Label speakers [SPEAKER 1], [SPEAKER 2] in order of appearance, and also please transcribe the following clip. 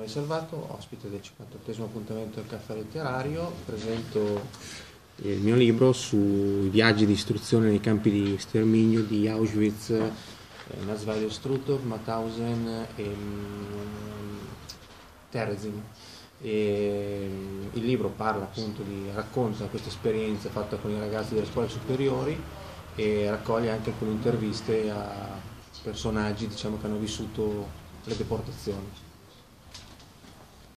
[SPEAKER 1] Emanuele Salvato, ospite del 58esimo appuntamento del Caffè Letterario. Presento il mio libro sui viaggi di istruzione nei campi di sterminio di Auschwitz, Natzweiler-Struthof, Mauthausen e Terezin. Il libro parla appunto racconta questa esperienza fatta con i ragazzi delle scuole superiori e raccoglie anche alcune interviste a personaggi, diciamo, che hanno vissuto le deportazioni.